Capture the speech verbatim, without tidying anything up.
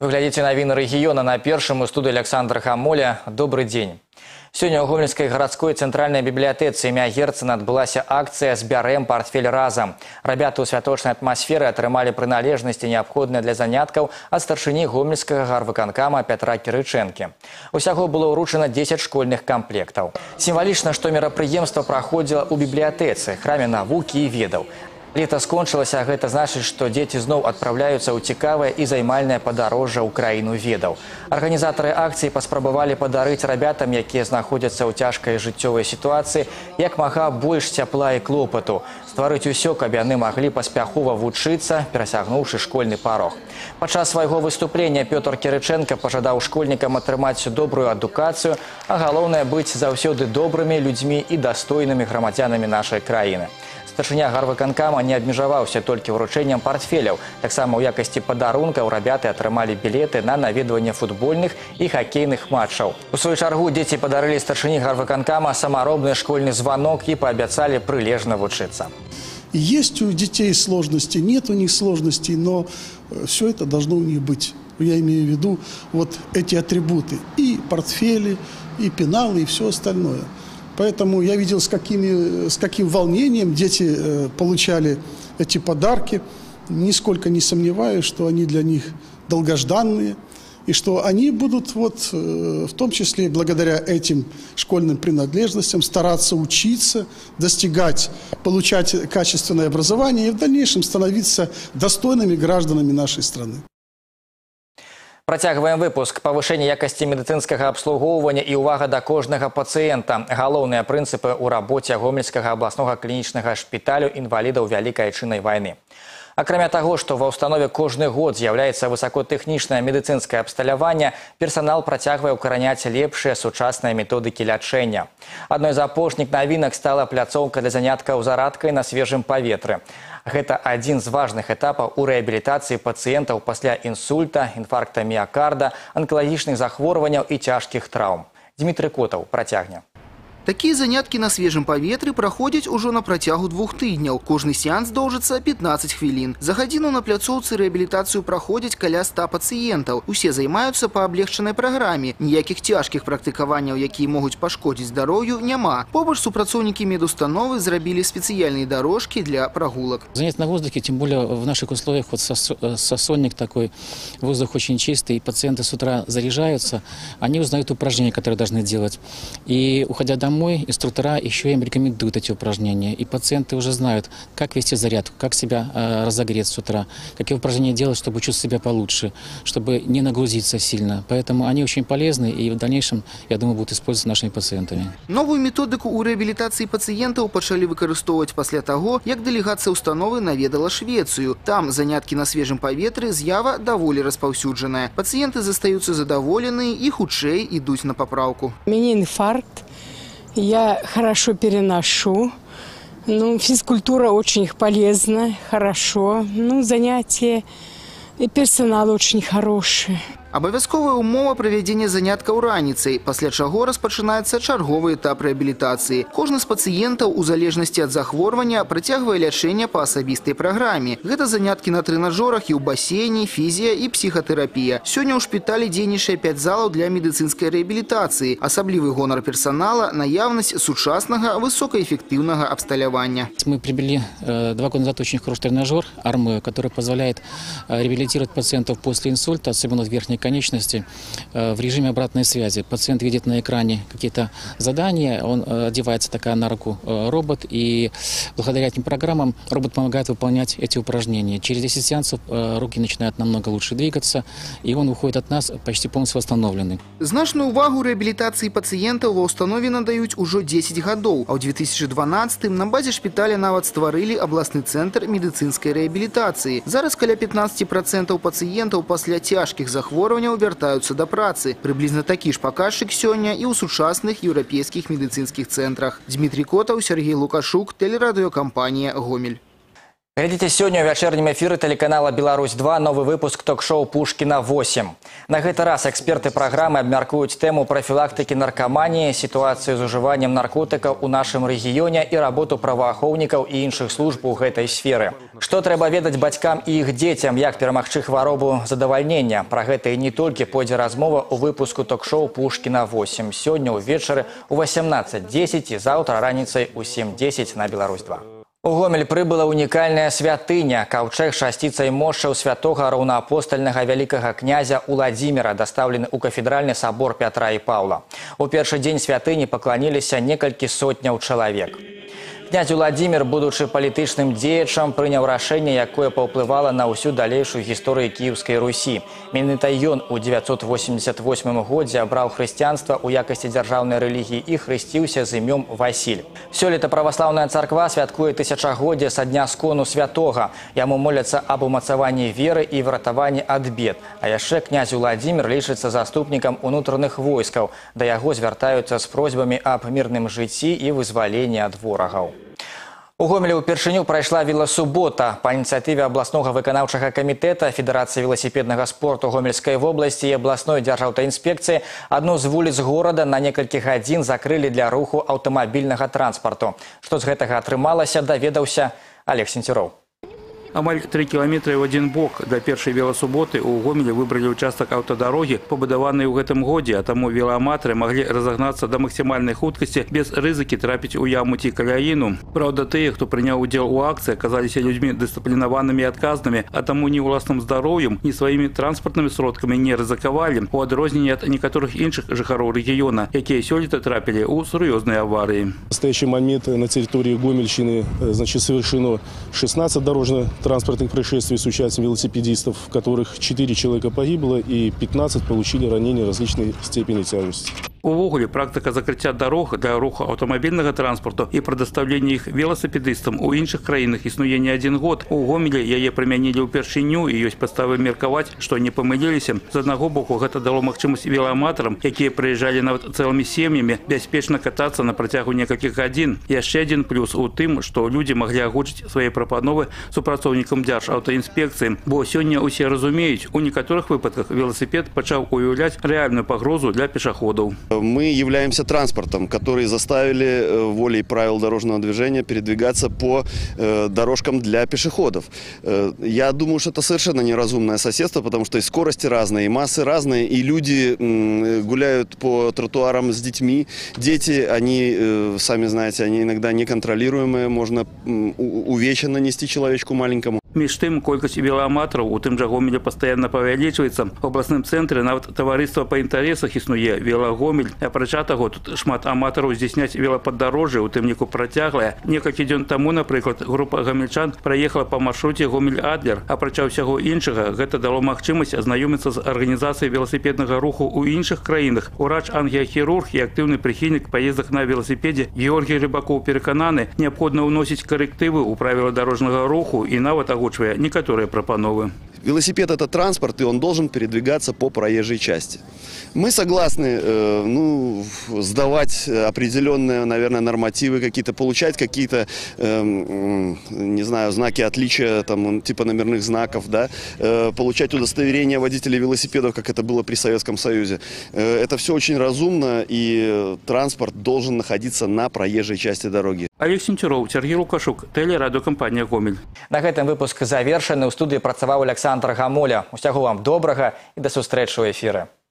Вы глядите новины региона на Першым, у студии Александр Хамоля. Добрый день. Сегодня у Гомельской городской центральной библиотецы імя Герцена отбылася акция «Збярэм портфель разом». Ребята у святочной атмосферы атрымали приналежности, необходные для занятков от старшыні Гомельского гарвыканкама Петра Кирыченки. Усяго было уручено десять школьных комплектов. Символично, что мерапрыемство проходило у библиотецы, храме навуки и ведаў. Лето скончилось, а это значит, что дети снова отправляются у цікавае и займальное подорожжа ў краіну ведаў. Организаторы акции паспрабавалі подарить ребятам, якія находятся у тяжкой жыццёвай ситуации, як мага больш цяпла и клопату. Стварыць усё, каб яны могли паспяхова вучыцца, перасягнуўшы школьный порог. Падчас свайго выступления Петр Кирыченко пожадаў школьникам атрымаць добрую адукацыю, а галоўнае быць заўсёды добрымі людзьмі и достойными грамадзянамі нашай краіны. Старшыня гарвыканкама не абмежаваўся толькі ўручэннем портфеляў. Таксама ў якасці падарункаў рабяты атрымалі білеты на наведванне футбольных і хоккейных матчаў. У сваю чаргу дзеці падарылі старшыні гарвыканкама самаробны школьны звонок и пообещали прилежно вучыцца. Есть у детей сложности, нет у них сложностей, но все это должно у них быть. Я имею в виду вот эти атрибуты. И портфели, и пеналы, и все остальное. Поэтому я видел, с, какими, с каким волнением дети э, получали эти подарки. Нисколько не сомневаюсь, что они для них долгожданные. И что они будут, вот, э, в том числе благодаря этим школьным принадлежностям, стараться учиться, достигать, получать качественное образование и в дальнейшем становиться достойными гражданами нашей страны. Працягваем выпуск. Повышение якости медицинского обслуговывания и увага до кожного пациента. Галоўныя прынцыпы ў рабоце Гомельскага абласнога клінічнага шпіталю інвалідаў Вялікай Айчыннай вайны. Акрамя того, что ва установе кожны год з'яўляецца высокотехнічнае медицинское абсталяванне, персонал працягвае укараняць лепшыя сучасныя методыкі лячэння. Одной из апошніх навінак стала пляцоўка для заняткаў зарадкай на свежым паветры. Гэта один из важных этапов у реабилитации пациентов после инсульта, инфаркта миокарда, онкологичных захворванняў и тяжких травм. Дмитрий Котов працягне. Такие занятки на свежем поветры проходят уже на протягу двух тыдняў. Кожны сеанс доўжыцца пятнадцать хвілін. За гадзіну на пляцоўцы реабилитацию проходят каля ста пациентов. Усе займаются по облегченной программе. Ніякіх тяжких практыкаванняў, якія могуць пашкодзіць здароўю, няма. Побач супрацоўнікі медустановы зрабілі специальные дорожки для прогулок. Занятия на воздухе, тем более в наших условиях, вот сосонник такой, воздух очень чистый, и пациенты с утра заряжаются, они узнают упражнения, которые должны делать. И уходя домой, Мой инструктора еще им рекомендуют эти упражнения. И пациенты уже знают, как вести зарядку, как себя э, разогреть с утра, какие упражнения делать, чтобы чувствовать себя получше, чтобы не нагрузиться сильно. Поэтому они очень полезны и в дальнейшем, я думаю, будут использоваться нашими пациентами. Новую методику у реабилитации пациентов пачалі выкарыстоўваць пасля того, як делегация установы наведала Швецию. Там занятки на свежем поветры з'ява даволі распаўсюджаная. Пациенты застаются задоволенные и хутчэй идут на поправку. У меня инфаркт. Я хорошо переношу. Ну, физкультура очень полезна, хорошо. Ну, занятия и персонал очень хороший. Абавязковая умова правядзення заняткаў раніцай, пасля чаго распачынаецца чарговы этап рэабілітацыі. Кожны з пацыентаў у залежнасці ад захворвання працягвае лячэнне па асабістай праграме. Гэта заняткі на трэнажорах і ў басейне, фізія і псіхатэрапія. Сёння ў шпіталі дзейнічае пяць залаў для медыцынскай рэабілітацыі. Асаблівы гонар персонала – наяўнасць сучаснага высокаэффективного абсталявання. Мы приобрели э, два года назад очень хороший тренажер «Армео», который позволяет э, реабилитировать пациентов после инсульта, особенно в верхней конечности, в режиме обратной связи. Пациент видит на экране какие-то задания, он одевается такая на руку робот, и благодаря этим программам робот помогает выполнять эти упражнения. Через десять сеансов руки начинают намного лучше двигаться, и он уходит от нас почти полностью восстановленный. Значную увагу реабилитации пациентов ва установе надаюць уже десять годов, а ў две тысячи дванаццатым на базе шпиталя нават стварылі абласны центр медицинской реабилитации. Зараз каля пятнадцати процентов пациентов после тяжких захворванняў вяртаюцца да працы. Приблизно такі ж паказчык сёння і ў сучасных еўрапейскіх медицинских центрах. Дмитрий Котов, Сергей Лукашук, телерадиокомпания «Гомель». Глядите сегодня в вечернем эфире телеканала «Беларусь два» новый выпуск ток-шоу «Пушкина восемь». На этот раз эксперты программы обмяркуют тему профилактики наркомании, ситуацию с уживанием наркотиков у нашем регионе и работу правоохранников и інших служб у этой сферы. Что треба ведать батькам и их детям, як перамагчы хваробу задавальнення? Про это и не только пойдзе размова у выпуску ток-шоу «Пушкина восемь». Сегодня увечары у восемнадцать десять и завтра раніцай у семь десять на «Беларусь два». У Гомель прыбыла унікальная святыня. Каўчэг шасціцай мошчаў святога раўнаапостальнага вялікага князя Уладзіміра, дастаўлены ў кафедральны сабор Пятра і Паўла. У першы дзень святыні пакланіліся некалькі сотняў чалавек. Князь Уладзімір, будучы палітычным дзеячам, прыняў рашэнне, якое паўплывала на ўсю далейшую гісторыю Кіеўскай Русі. Менавіта ён у девятьсот восемьдесят восьмым годзе абраў хрысціянства ў якасці дзяржаўнай рэлігіі і хрысціўся з імём Васіль. Сёлета праваслаўная царква святкуе тысячагоддзе са дня скону святога. Яму моляцца аб умацаванні веры і выратаванні ад бед. А яшчэ князь Уладзімір лічыцца заступнікам унутраных войскаў. Да яго звяртаюцца з просьбамі аб мірным жыцці і вызваленні ад ворагаў. У Гомелі ўпершыню прайшла веласубота. Па ініцыятыве абласнога выканаўчага камітэта Федэрацыі веласіпеднага спорту Гомельскай вобласці і абласной дзяржаўтаінспекцыі адну з вуліц горада на некалькі гадзін закрылі для руху аўтамабільнага транспарту. Што з гэтага атрымалася, даведаўся Олег Сенцюроў. Амаль три километра в один бок. Для першай велосуботы у Гомелі выбралі участак аўтадарогі, пабудаванай у гэтым годзе, а таму велааматары маглі разагнацца да максімальнай хуткасці без рызыкі трапіць у яму ці каляіну. Праўда, тыя, хто прыняў удзел у акцыі, аказаліся людзьмі дысцыплінаванымі і адказнымі, а таму ні ўласным здароўем, ні сваімі транспартнымі сродкамі не рызыкавалі, у адрозненні ад некаторых іншых жыхароў рэгіёна, якія сёлета трапілі ў сур'ёзныя аварыі. В настоящий момент на территории Гомельщины значит, совершено шестнадцать дорожно транспортных происшествий с участием велосипедистов, в которых четыре человека погибло и пятнадцать получили ранения различной степени тяжести. Увогуле, практика закрыцця дарог для руху аўтамабільнага транспарту і прадастаўлення іх веласіпедыстам у іншых краінах існуе не адзін год. У Гомелі яе прымянілі ўпершыню і ёсць падставы меркаваць, што не памыліліся. З аднаго боку, гэта дало магчымасць велааматарам, якія прыязджалі нават цэлымі сем'ямі, бяспечна катацца на працягу некалькіх гадзін. Яшчэ адзін плюс у тым, што людзі маглі агучыць свае прапановы супрацоўнікам дзяржаўтаінспекцыі. Бо сёння ўсе разумеюць, у некаторых выпадках веласіпед пачаў уяўляць рэальную пагрозу для пешаходаў. Мы являемся транспортом, который заставили волей правил дорожного движения передвигаться по э, дорожкам для пешеходов. Э, я думаю, что это совершенно неразумное соседство, потому что и скорости разные, и массы разные, и люди э, гуляют по тротуарам с детьми. Дети, они, э, сами знаете, они иногда неконтролируемые, можно э, увечья нанести человечку маленькому. Між тым, колькасць велааматараў у тым жа Гомелі пастаянна павялічваецца. У абласным цэнтры нават таварыства па інтарэсах існуе «Велагомель». Апрача таго, тут шмат аматараў здзяйсняць велападдарожжа, у тым ліку працяглае. Некалькі дзён таму, напрыклад, група гамельчан праехала па маршруце Гомель-Адлер. Апрача ўсяго іншага, гэта дало магчымасць азнаёміцца з арганізацыяй веласіпеднага руху ў іншых краінах. Урач-ангіяхірург і актыўны прыхільнік паездак на веласіпедзе Георгій Рыбакоў перакананы, неабходна ўносіць карэктывы ў правіла дарожнага руху і нават агучвае некаторыя прапановы. Велосипед – это транспорт, и он должен передвигаться по проезжей части. Мы согласны э, ну, сдавать определенные, наверное, нормативы какие-то, получать какие-то, э, не знаю, знаки отличия, там, типа номерных знаков, да, э, получать удостоверение водителей велосипедов, как это было при Советском Союзе. Э, это все очень разумно, и транспорт должен находиться на проезжей части дороги. Олег Сенцюроў, Сергей Лукашук, тэлерадыёкампанія «Гомель». На гэтым выпуск завершаны. У студыі працаваў Александр Гамоля. Усяго вам добрага і да сустрэчы ў эфіры.